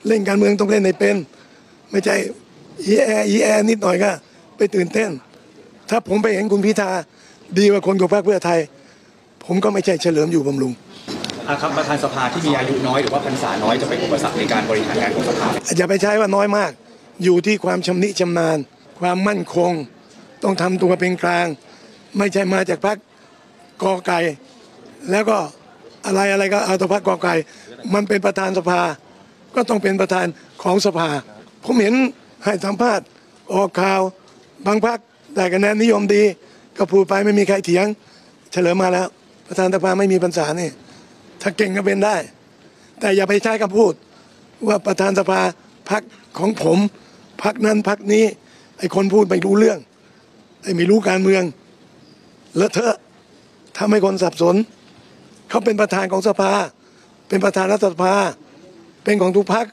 เล่นการเมืองต้องเล่นในเป็นไม่ใช่อีแอนิดหน่อยก็ไปตื่นเต้นถ้าผมไปเห็นคุณพิธาดีกว่าคนของพรรคเพื่อไทยผมก็ไม่ใช่เฉลิมอยู่บำรุงครับประธานสภาที่มีอายุน้อยหรือว่าพรรษาน้อยจะเป็นอุปสรรคในการบริหารงานของสภาอย่าไปใช้ว่าน้อยมากอยู่ที่ความชำนิชำนาญความมั่นคงต้องทำตัวเป็นกลางไม่ใช่มาจากพรรคกอไก่แล้วก็อะไรก็เอาตัวพรรคกอไก่มันเป็นประธานสภาก็ต้องเป็นประธานของสภาผมเห็นให้สัมภาษณ์ออกข่าวบางพรรคได้คะแนนนิยมดีก็พูดไปไม่มีใครเถียงเฉลิมมาแล้วประธานสภาไม่มีพรรษานี่ถ้าเก่งก็เป็นได้แต่อย่าไปใช้คำพูดว่าประธานสภาพรรคของผมพรรคนั้นพรรคนี้ไอ้คนพูดไม่รู้เรื่องไอ้ไม่รู้การเมืองเลอะเทอะทำให้คนสับสนเขาเป็นประธานของสภาเป็นประธานรัฐสภาเป็นของทุกพรรค